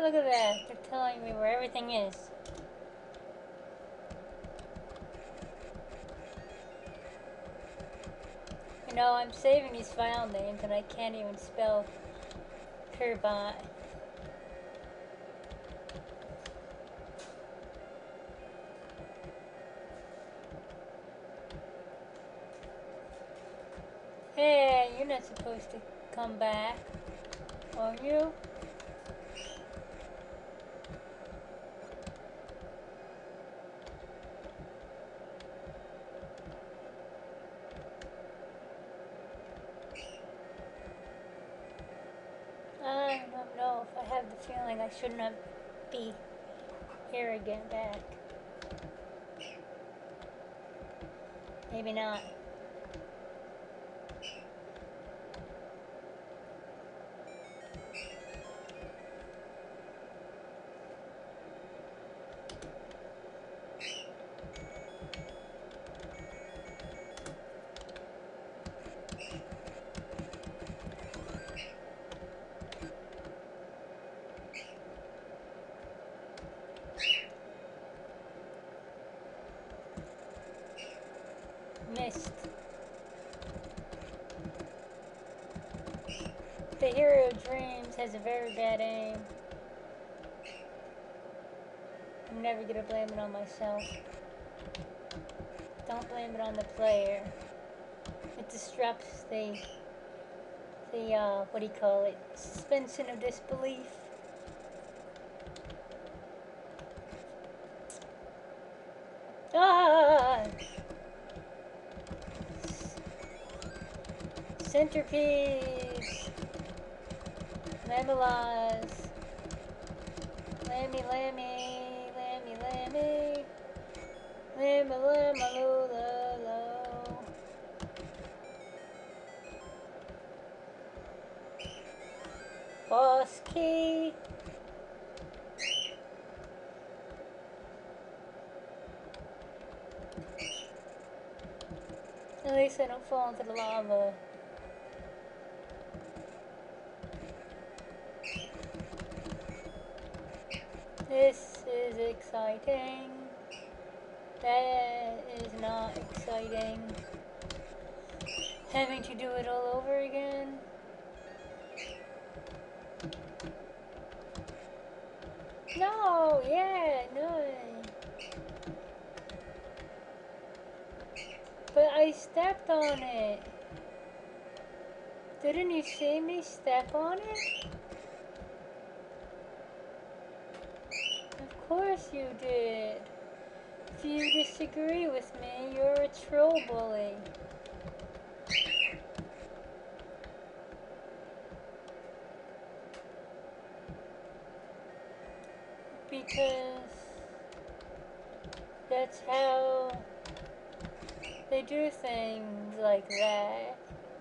look at that. They're telling me where everything is. You know, I'm saving these file names and I can't even spell Kerbot. Hey, you're not supposed to come back, are you? I don't know if I have the feeling I should not be here again back. Maybe not. Missed. The Hero of Dreams has a very bad aim. I'm never gonna blame it on myself. Don't blame it on the player. It disrupts the what do you call it? Suspension of disbelief. Ah! Centerpiece! Lemolas! Lammy, lammy, lammy, lammy. Lammy, lammy, lo, lo, lo. Boss key! At least I don't fall into the lava. This is exciting. That is not exciting. Having to do it all over again. No, yeah, no. But I stepped on it. Didn't you see me step on it? Of course you did. If you disagree with me, you're a troll bully. Because that's how they do things like that.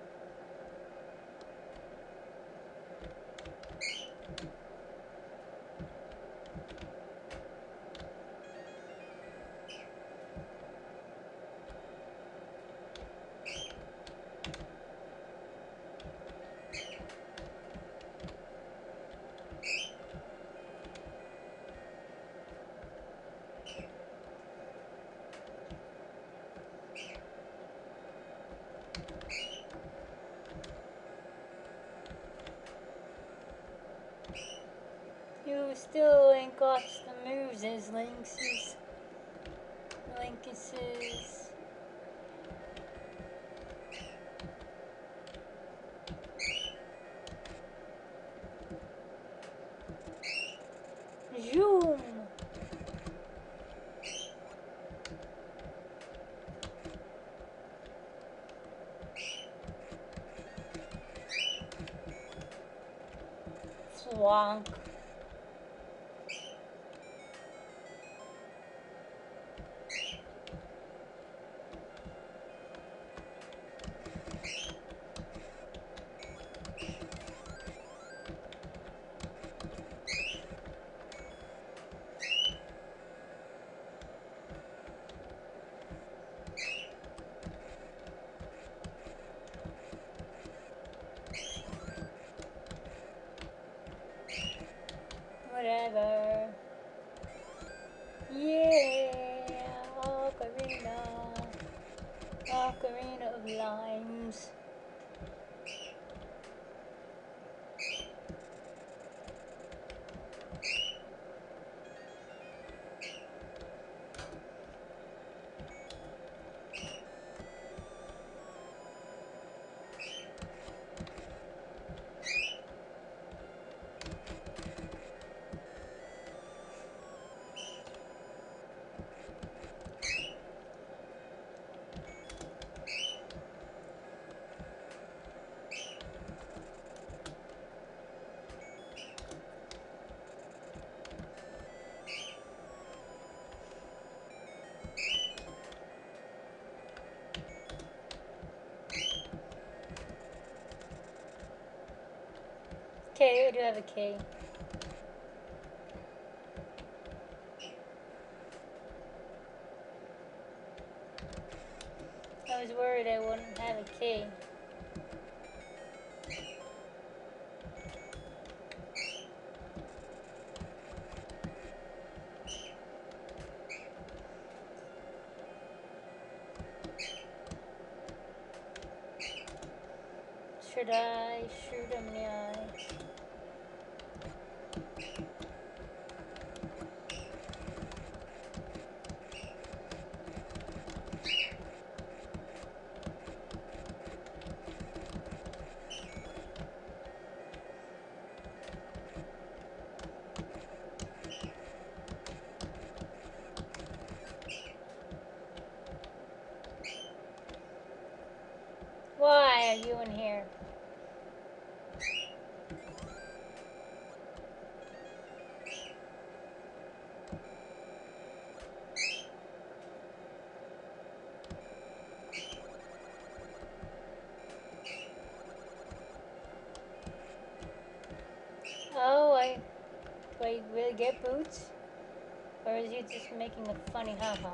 You still ain't got the moves as Lynx's. Lynx's. Zoom! Swonk. Ocarina of Limes. Okay, I do have a key. I was worried I wouldn't have a key. Should I shoot him in the eye? Why are you in here? Oh, do I really get boots? Or is he just making a funny haha?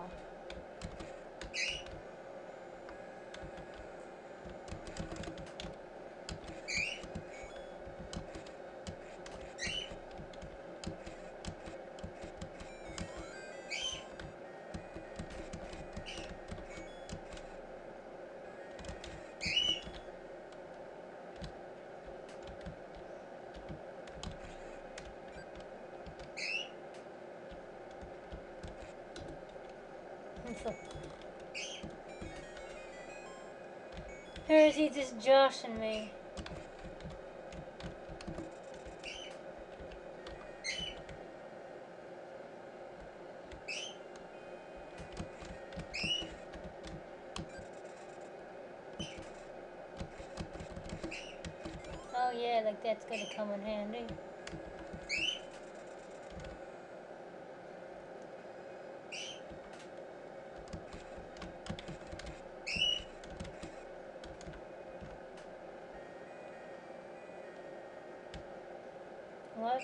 Or is he just joshing me? Oh yeah, like that's gonna come in handy. What?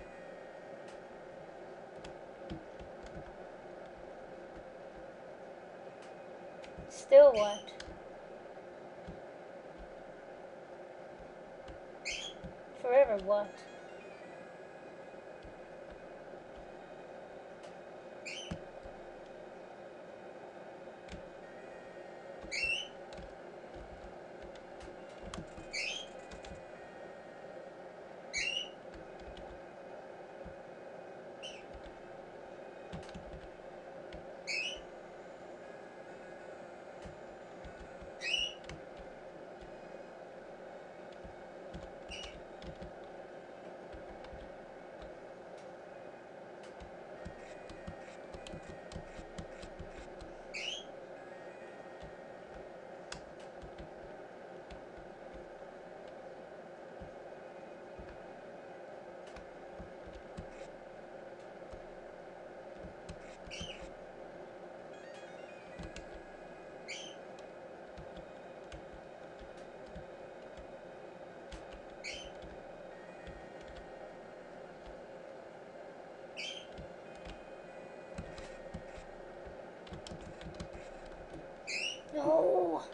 Still what? Forever what? No!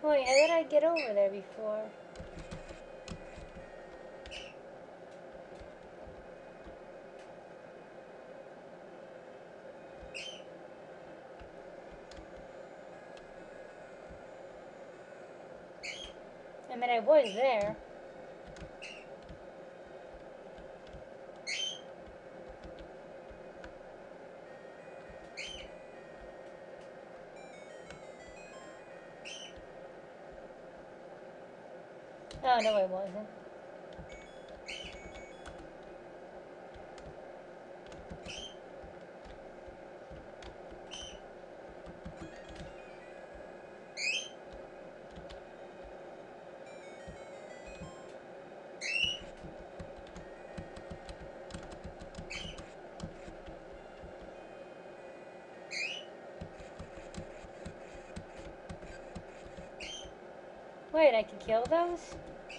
Wait, how did I get over there before? I mean, I was there. Oh, no, I wasn't. Wait, I could kill those?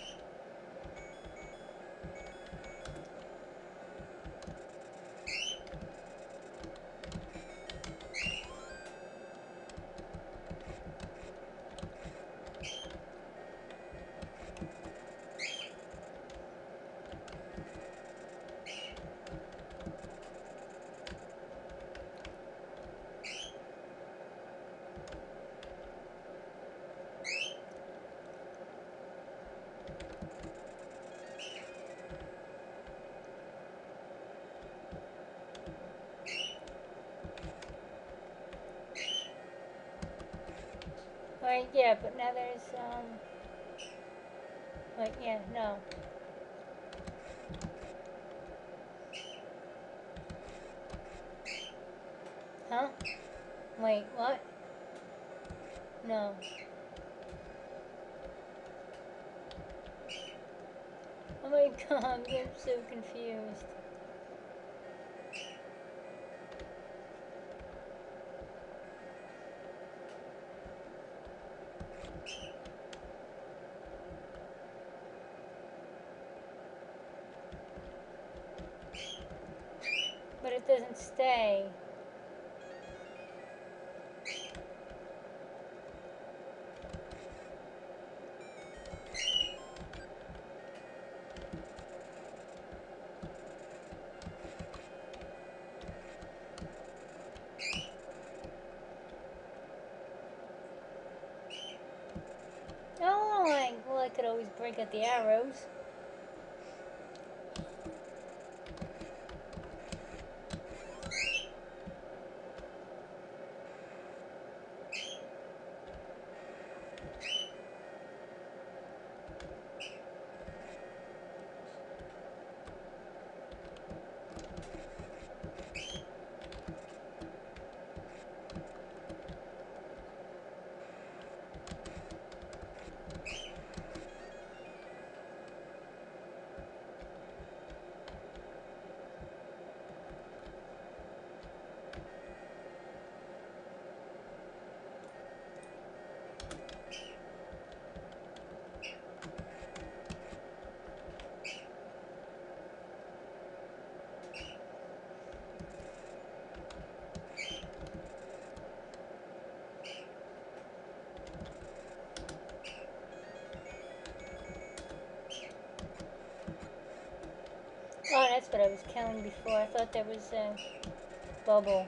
Wait, yeah, but now there's, wait, yeah, no. Huh? Wait, what? No. Oh my god, I'm so confused. But it doesn't stay. Oh, well, I could always break out the arrows. Oh, that's what I was killing before. I thought there was a bubble.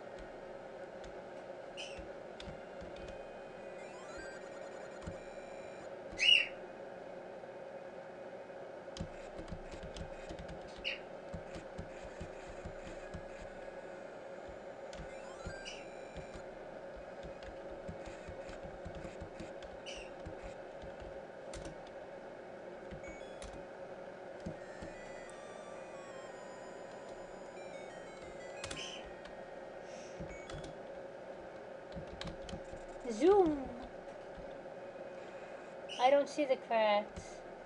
Zoom! I don't see the cracks.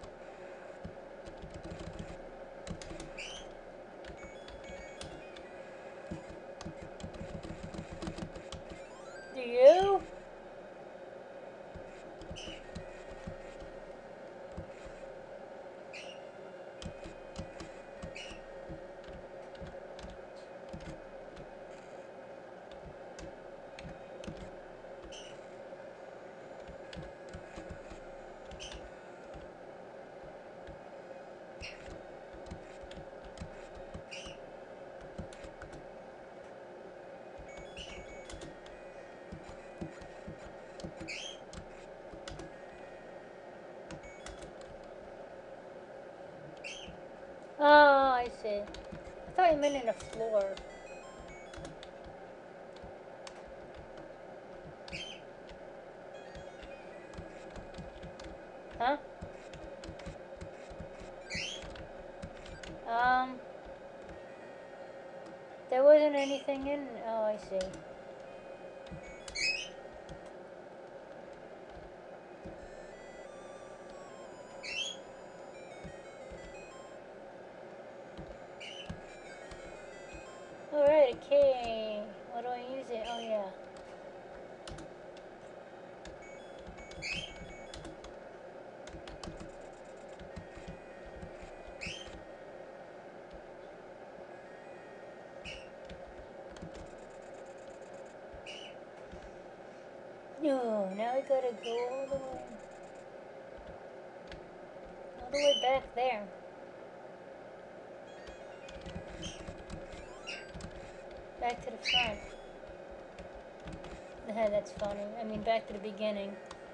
Do you? I see. I thought you meant in a floor. Huh? There wasn't anything in. Oh, I see. Alright, okay. What do I use it? Oh, yeah. No, now I gotta go all the way back there. Back to the front. That's funny. I mean, back to the beginning.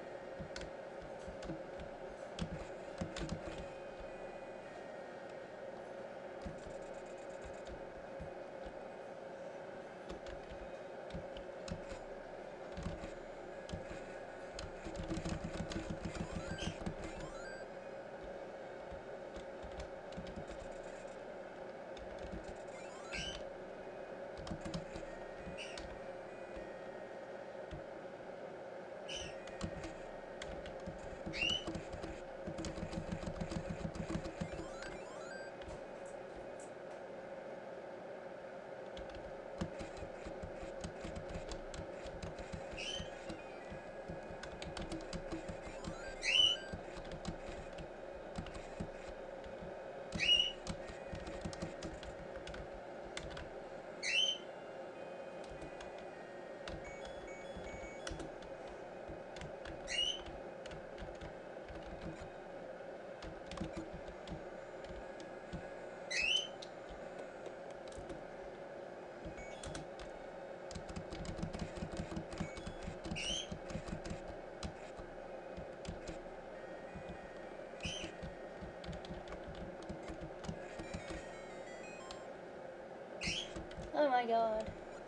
Oh my god.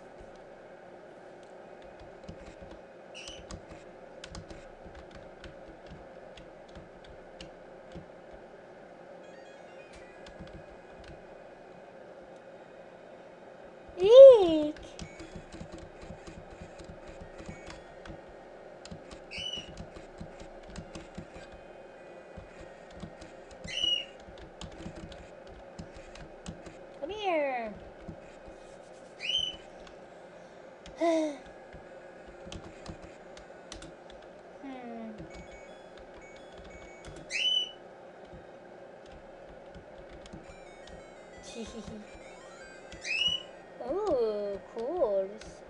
Eek! Come here! Hmm. Ooh, cool.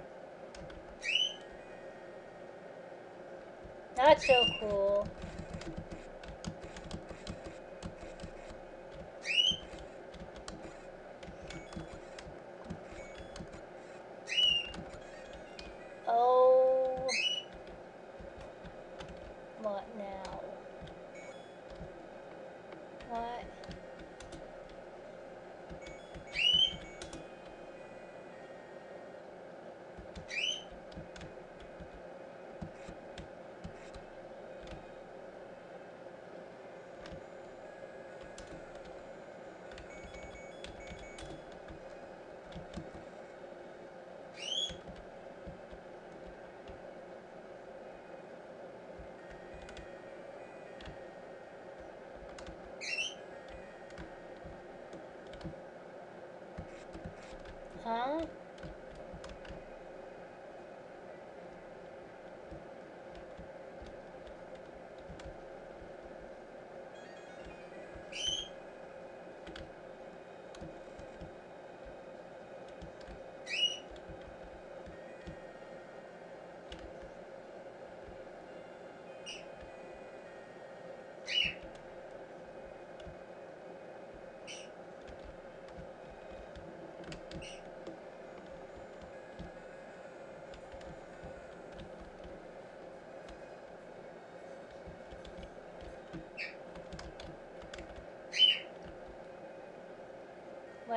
Not so cool. Oh. What now? What?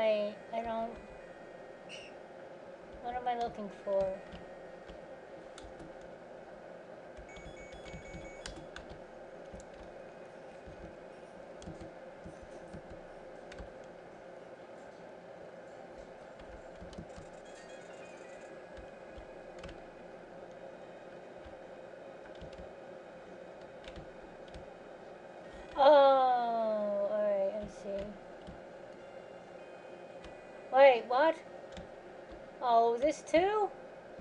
Wait, I don't... What am I looking for? Oh, alright, I see. Wait, what? Oh, this too?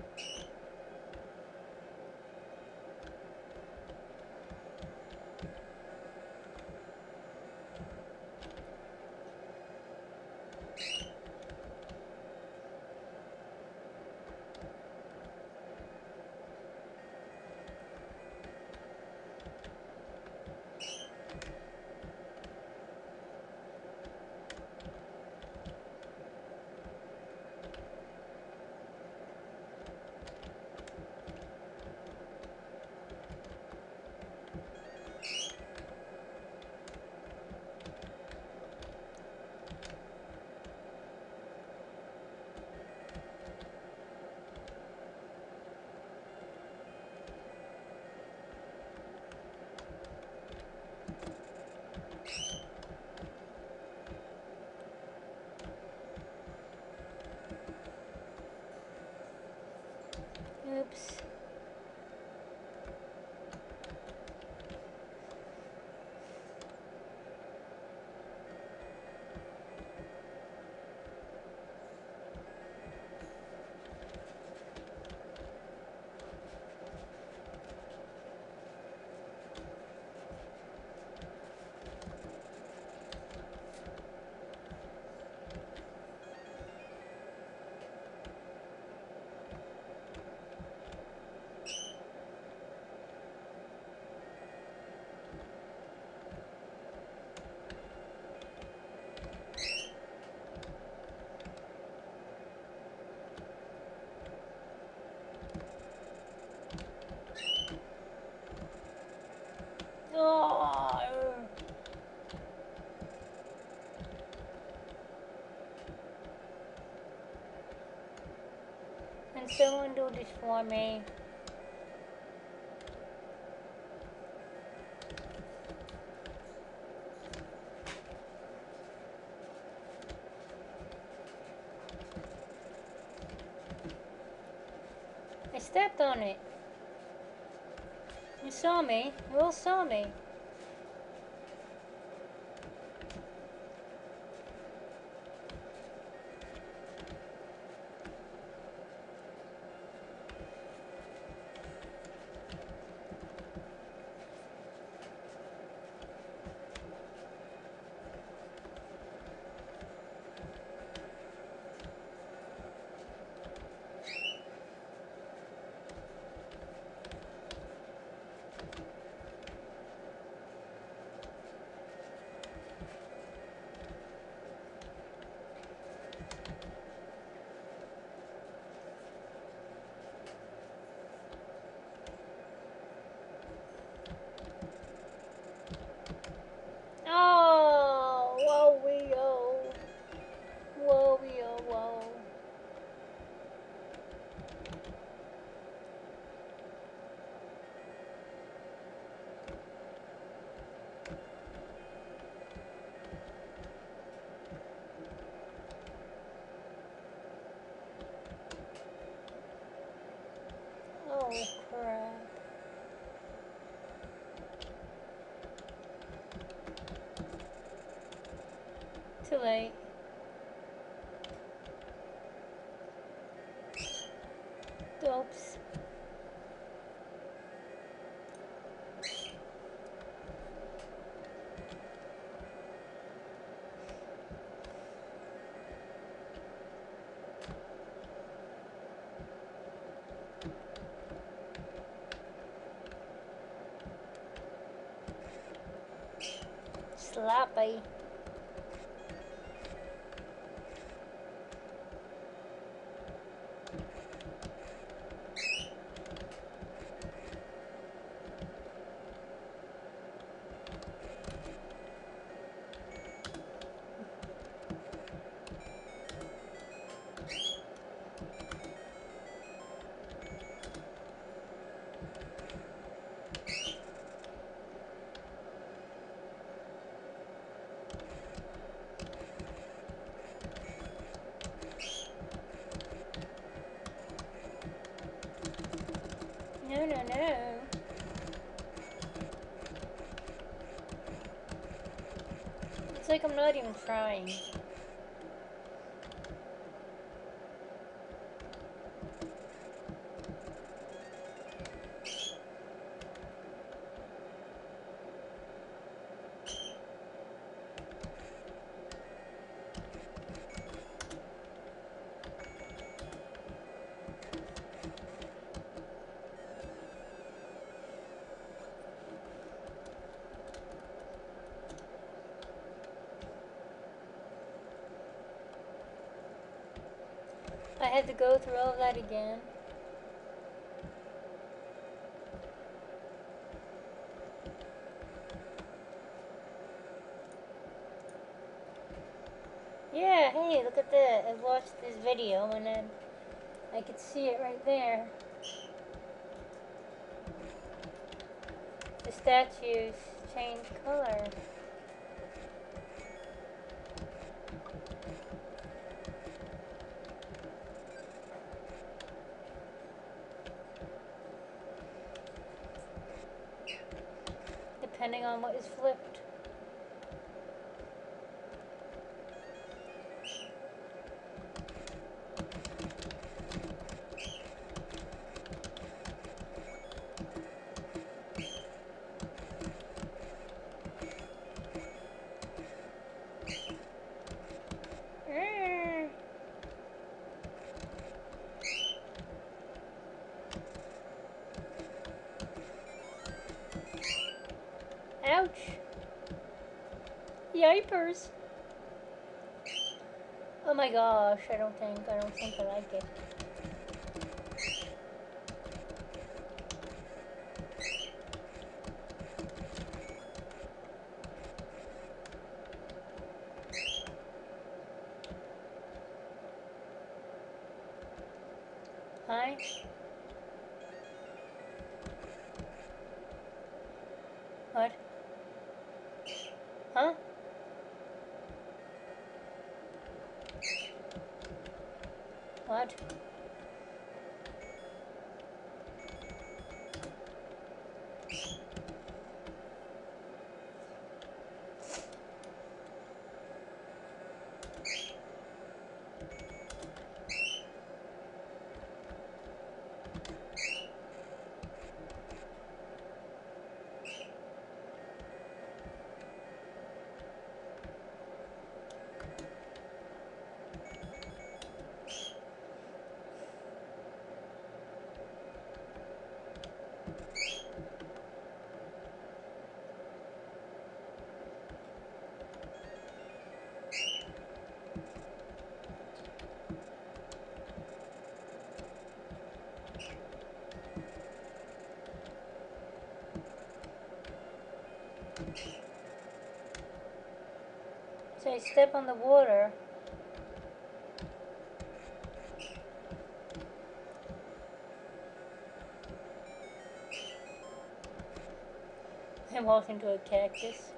Oops. Oh, can someone do this for me? I stepped on it. You saw me. You all saw me. Oh, whoa, wee, oh. Whoa, wee, oh, whoa. Oh, crap. Too late. Oops. Sloppy. It's like I'm not even trying. I had to go through all of that again. Yeah, hey, look at that. I watched this video and then I could see it right there. The statues change color. Depending on what is flipped. Ouch! Yipers! Oh my gosh, I don't think I like it. Hi? What? Huh? What? So I step on the water. I walk into a cactus.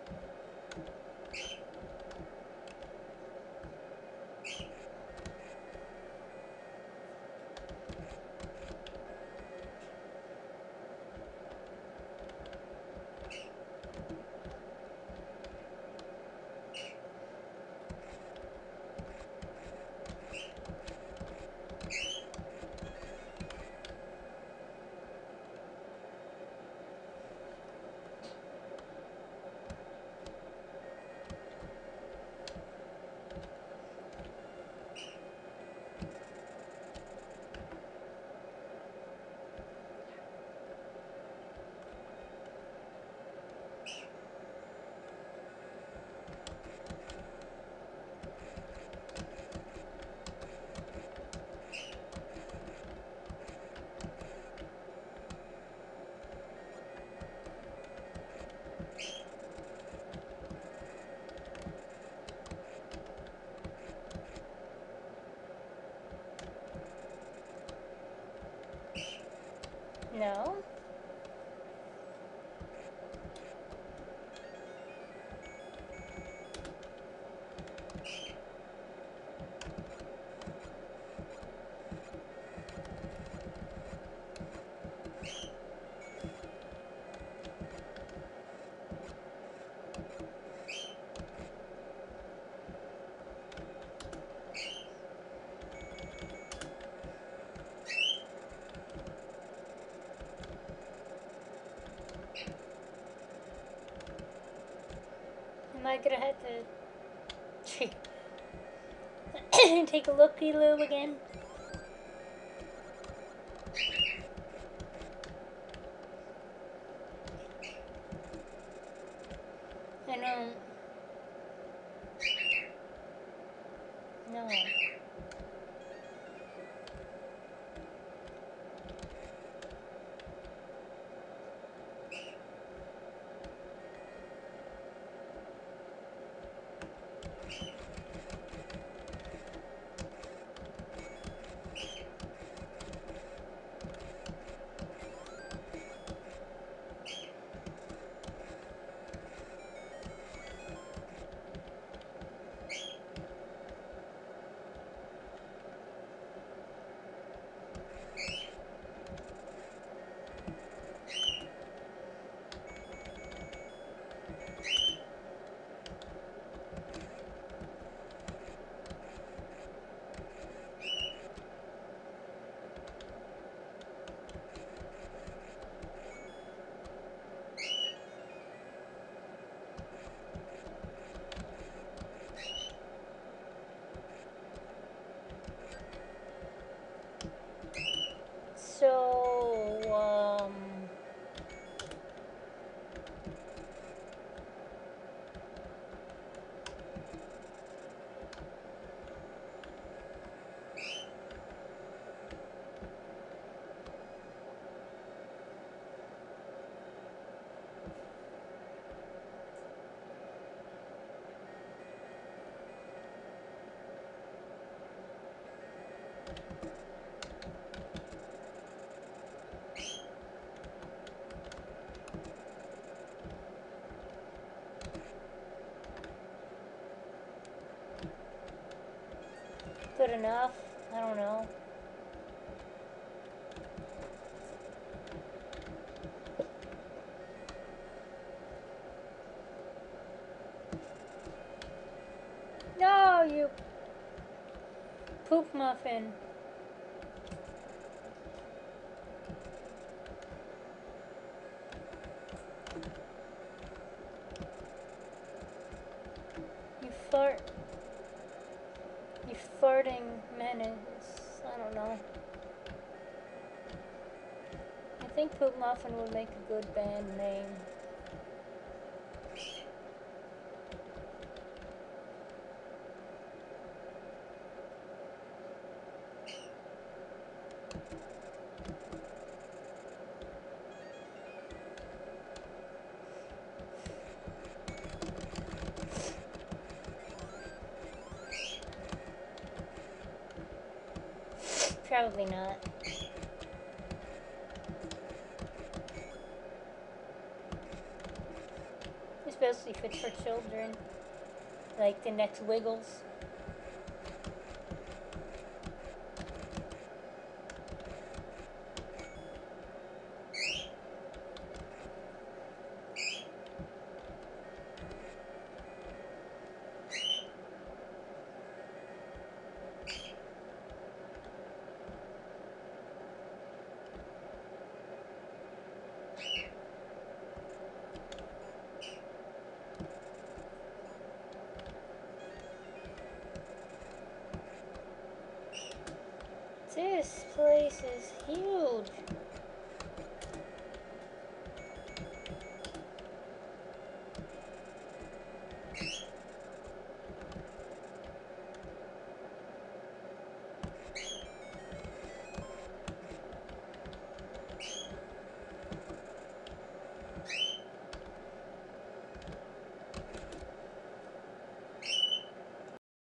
No? Am I gonna have to take a looky-loo again? I don't know. So, good enough? I don't know. No, you poop muffin. You fart. You farting menace. I don't know. I think Poop Muffin would make a good band name. Probably not. Especially if it's for children. Like the next Wiggles. This place is huge.